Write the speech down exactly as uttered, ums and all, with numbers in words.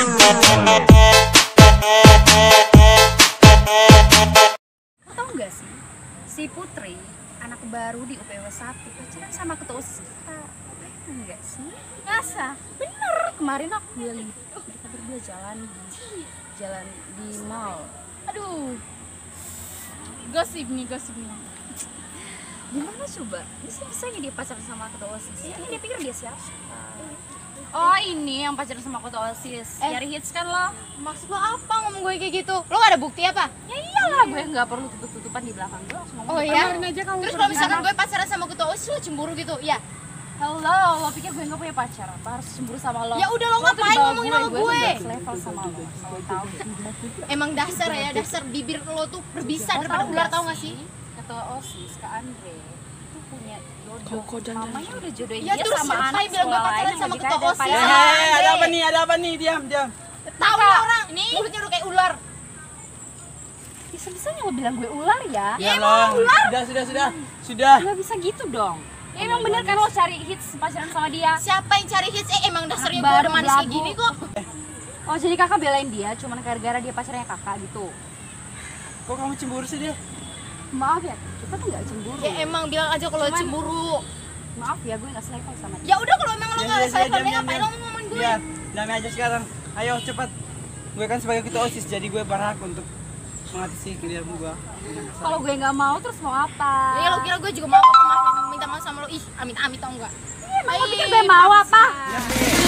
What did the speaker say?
Tahu nggak sih, si Putri, anak baru di U P W satu, pacaran sama ketua OSIS kita. Enggak sih? Masa? Bener, kemarin aku lihat mereka berdua jalan di jalan di mall. Aduh, gosip nih, gosip nih. Gimana coba? Bisa-bisanya dia pacaran sama ketua OSIS. Ya, dia pikir dia siapa? Oh ini yang pacaran sama ketua OSIS. Eh. Nyari hits kan lo? Maksud lo apa ngomong gue kayak gitu? Lo gak ada bukti apa? Ya iyalah, gue nggak perlu tutup-tutupan di belakang gue. Langsung ngomong Oh di iya? depan. aja kamu Terus kalau misalkan gue pacaran sama ketua OSIS lo cemburu gitu? Ya? Halo, lo pikir gue nggak punya pacar? Apa harus cemburu sama lo? Ya udah, lo tuh ngapain di bawah ngomongin sama gue? gue? Gue level sama lo, lo tahu. Emang dasar ya, dasar bibir lo tuh berbisa Lo daripada tahu ular, nggak tau gak sih? Ketua OSIS, Kak Andre itu punya Kau- kau jodoh. jangan- Mamanya udah jodohin Ya, dia terus sama siapa anak yang bilang gue sekolah pacaran lain sama yang ketua lebih kaya OSIS? daripada Sama Eh, Andre. ada apa nih? Ada apa nih? Diam, diam. Tahu lo orang, mulutnya udah kayak ular. Bisa-bisanya lo bilang gue ular ya? Ya loh. Sudah, sudah, sudah. Sudah. Nggak bisa gitu dong. Ya emang bener kan lo cari hits pacaran sama dia? Siapa yang cari hits? Eh emang dasarnya gue Baru udah manis kayak belagu. gini kok. Oh jadi kakak belain dia cuman gara-gara dia pacarnya kakak gitu? Kok kamu cemburu sih dia? Maaf ya, kita tuh nggak cemburu. Ya emang bilang aja kalau Cuman- cemburu. Maaf ya, gue nggak selevel sama dia. Ya udah kalau emang lo Diam, gak diam, saya diam, kalau diam, ngapain diam. lo ngomongin gue? Iya, damai aja sekarang. Ayo cepat. Gue kan sebagai ketua OSIS, jadi gue berhak untuk mengatasi kelihayan gue. Kalau gue nggak mau terus mau apa? Ya lo kira gue juga mau apa maaf minta maaf sama lo? Ih, amit-amit tau enggak? Emang lo pikir gue mau apa? Ya,